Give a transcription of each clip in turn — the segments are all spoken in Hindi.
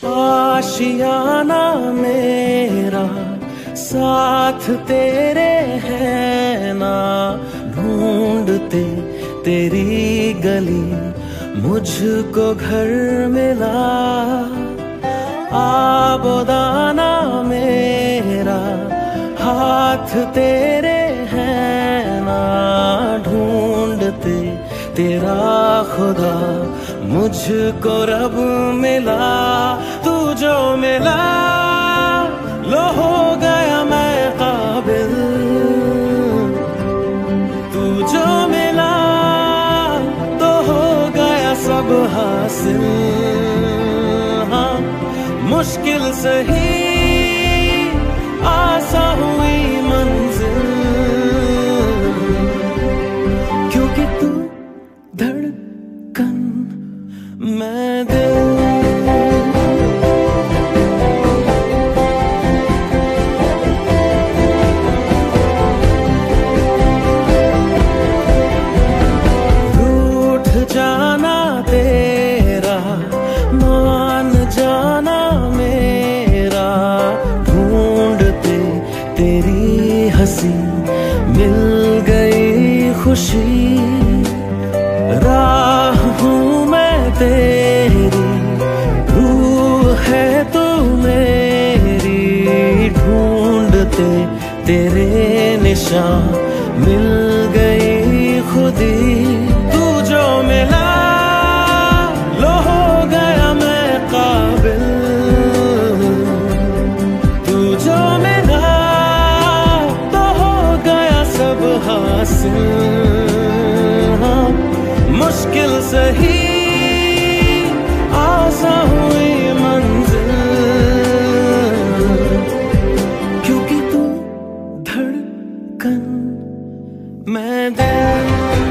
आशियाना मेरा साथ तेरे है ना, ढूंढते तेरी गली मुझको घर मिला। आबोदाना मेरा हाथ तेरे है ना, ढूंढते तेरा खुदा मुझको रब मिला। तू जो मिला लो हो गया मैं काबिल, तू जो मिला तो हो गया सब हासिल। हाँ मुश्किल सही आसा हुई मंजिल, क्योंकि तू धड़कन मैं दिल। रूठ जाना तेरा मान जाना मेरा, ढूंढते तेरी हंसी मिल गई खुशी। राह हूँ मैं तेरी, रूह है तू मेरी, ढूंढते तेरे निशान मिल गई खुदी। तू जो मिला लो हो गया मैं काबिल, तू जो मिला तो हो गया सब हासिल। मुश्किल सही आसा हुई मंजिल, क्योंकि तू धड़कन मैं दिल।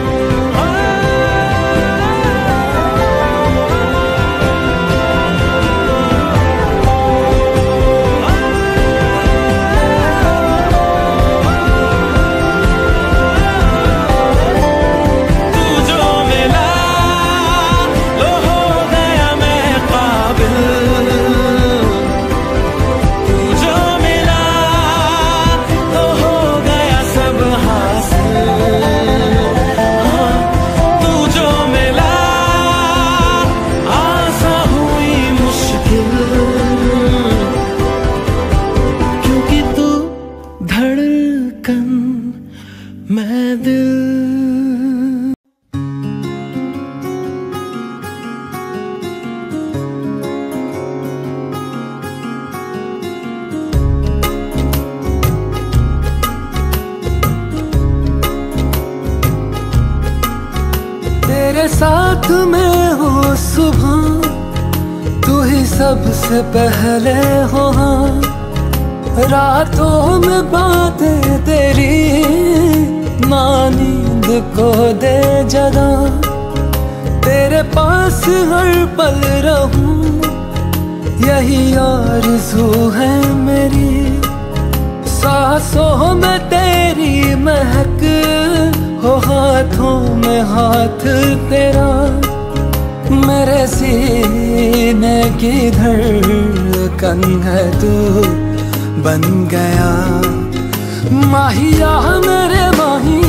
तेरे साथ मैं हूँ सुबह, तू ही सबसे पहले हो। हाँ रातों में बातें तेरी ना नींद को दे जगा। तेरे पास हर पल रहूं यही आरज़ू है मेरी। सांसों में तेरी महक हो, हाथों में हाथ तेरा। मेरे सीने की धड़कन है तू बन गया। माहिया मेरे माही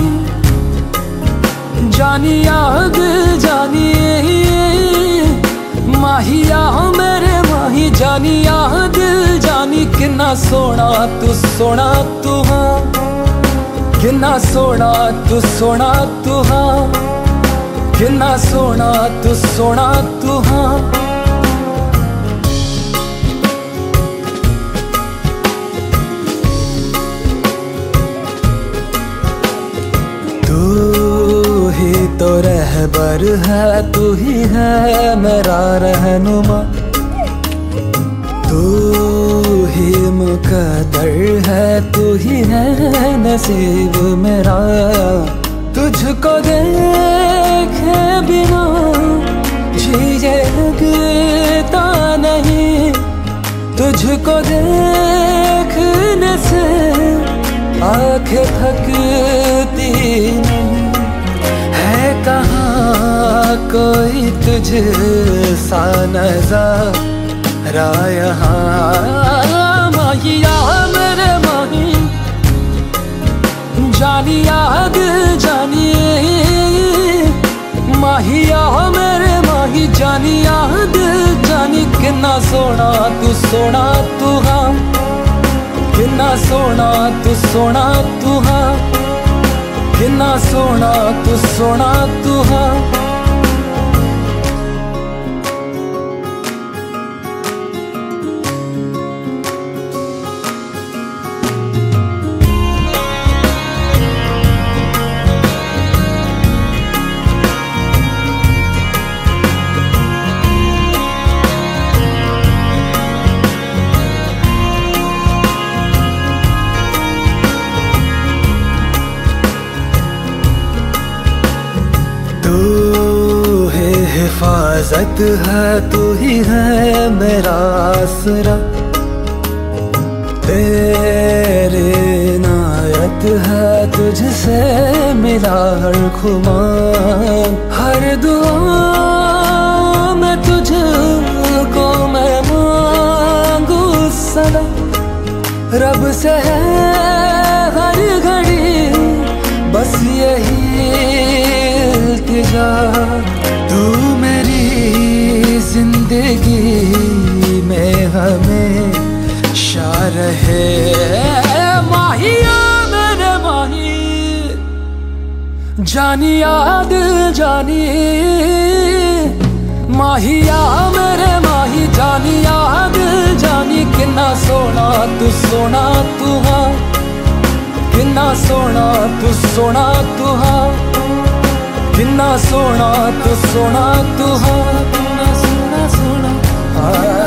जानी याद जानी, माहिया मेरे माही जानी याद जानी। कितना सोना तू हाँ, कितना सोना तू हाँ, कितना सोना तू हाँ। तू ही तो रहबर है, तू ही है मेरा रहनुमा। तू ही मुकद्दर है, तू ही है नसीब मेरा। तुझको देखे बिना जिए लगता नहीं, तुझको देखने से आंखें थकती नहीं। है कहाँ कोई तुझ सा नज़ारा ठहरा यहाँ। माहिया मेरे माही जानिया दिल जानिए, माहिया मेरे माही जानिया दिल जानी। किन्ना सोना तू सोना तू हाँ, किन्ना सोना तू सोना तू हाँ, किन्ना सोना तू सोना तू हाँ। हिफाजत है तू ही है मेरा आसरा, तेरे इनायत है तुझसे मिला हर खुमार। हर दुआ में तुझको मैं मांगू सदा, रब से है हर घड़ी बस यही इल्तिजा। तू मेरी जिंदगी में हमेशा रहे। माहिया मेरे माही जानिया दिल जानी, माहिया मेरे माही जानिया दिल जानी। किन्ना सोना तू सोना तू हाँ, किन्ना सोना तू सोना तू हाँ, किन्ना सोना तू सोना तू हाँ, किन्ना सोना सोना हाँ।